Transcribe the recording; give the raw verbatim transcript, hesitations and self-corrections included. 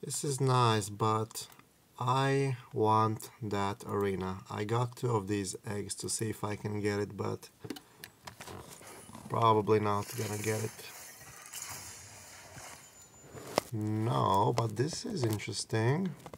This is nice, but I want that arena. I got two of these eggs to see if I can get it, but probably not gonna get it. No, but this is interesting.